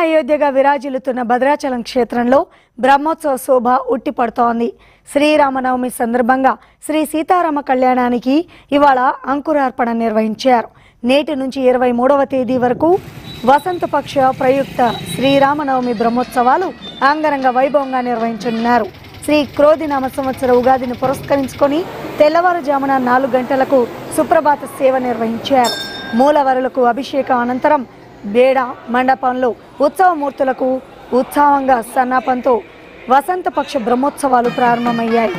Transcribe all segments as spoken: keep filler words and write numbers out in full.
అయోధ్యగా విరాజిల్లుతున్న భద్రాచలం క్షేత్రంలో బ్రహ్మోత్సవ శోభ ఉట్టిపడుతోంది. శ్రీరామనవమి సందర్భంగా శ్రీ సీతారామ కళ్యాణానికి ఇవాళ అంకురార్పణ నిర్వహించారు. నేటి నుంచి ఇరవై మూడవ తేదీ వరకు వసంతపక్ష ప్రయుక్త శ్రీరామనవమి బ్రహ్మోత్సవాలు అంగరంగ వైభవంగా నిర్వహించనున్నారు. శ్రీ క్రోధినామ సంవత్సర ఉగాదిని పురస్కరించుకొని తెల్లవారుజామున నాలుగు గంటలకు సుప్రభాత సేవ నిర్వహించారు. మూలవరులకు అభిషేకం అనంతరం బేడ మండపంలో ఉత్సవమూర్తులకు ఉత్సాహంగా సన్నాపంతో వసంతపక్ష బ్రహ్మోత్సవాలు ప్రారంభమయ్యాయి.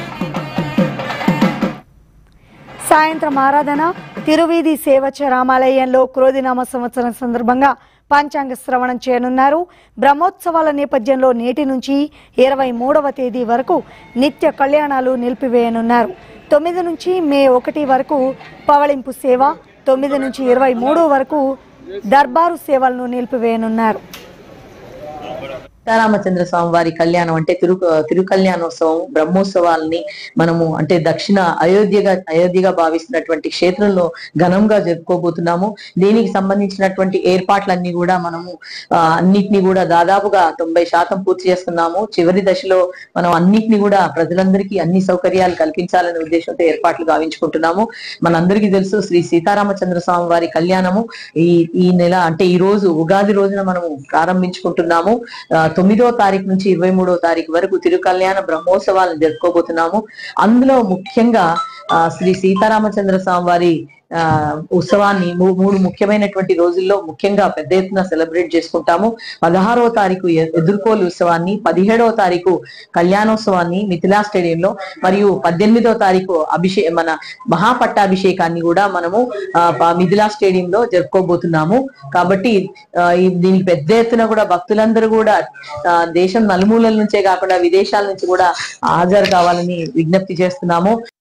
సాయంత్రం ఆరాధన, తిరువీధి సేవచ రామాలయంలో క్రోధినామ సంవత్సరం సందర్భంగా పంచాంగ శ్రవణం చేయనున్నారు. బ్రహ్మోత్సవాల నేపథ్యంలో నేటి నుంచి ఇరవై మూడవ తేదీ వరకు నిత్య కళ్యాణాలు నిలిపివేయనున్నారు. తొమ్మిది నుంచి మే ఒకటి వరకు పవళింపు సేవ, తొమ్మిది నుంచి ఇరవై మూడు వరకు దర్బారు సేవలను నిలిపివేయనున్నారు. సీతారామచంద్ర స్వామి వారి కళ్యాణం అంటే తిరు తిరుకళ్యాణోత్సవం బ్రహ్మోత్సవాలని మనము అంటే దక్షిణ అయోధ్యగా అయోధ్యగా భావిస్తున్నటువంటి క్షేత్రంలో ఘనంగా జరుపుకోబోతున్నాము. దీనికి సంబంధించినటువంటి ఏర్పాట్లన్నీ కూడా మనము అన్నిటిని కూడా దాదాపుగా తొంభై శాతం పూర్తి చేస్తున్నాము. చివరి దశలో మనం అన్నిటిని కూడా ప్రజలందరికీ అన్ని సౌకర్యాలు కల్పించాలనే ఉద్దేశంతో ఏర్పాట్లు గావించుకుంటున్నాము. మనందరికీ తెలుసు శ్రీ సీతారామచంద్ర స్వామి వారి కళ్యాణము ఈ ఈ నెల అంటే ఈ రోజు ఉగాది రోజున మనము ప్రారంభించుకుంటున్నాము. తొమ్మిదో తారీఖు నుంచి ఇరవై మూడో తారీఖు వరకు తిరుకళ్యాణ బ్రహ్మోత్సవాలను జరుపుకోబోతున్నాము. అందులో ముఖ్యంగా ఆ శ్రీ సీతారామచంద్ర స్వామి వారి ఆ ఉత్సవాన్ని మూడు ముఖ్యమైనటువంటి రోజుల్లో ముఖ్యంగా పెద్ద ఎత్తున సెలబ్రేట్ చేసుకుంటాము. పదహారవ తారీఖు ఎదుర్కోలు ఉత్సవాన్ని, పదిహేడవ తారీఖు కళ్యాణోత్సవాన్ని మిథిలా స్టేడియంలో, మరియు పద్దెనిమిదవ తారీఖు అభిషే మన మహాపట్టాభిషేకాన్ని కూడా మనము ఆ మిథిలా స్టేడియంలో జరుపుకోబోతున్నాము. కాబట్టి దీనికి పెద్ద ఎత్తున కూడా భక్తులందరూ కూడా దేశం నలుమూలల నుంచే కాకుండా విదేశాల నుంచి కూడా హాజరు కావాలని విజ్ఞప్తి చేస్తున్నాము.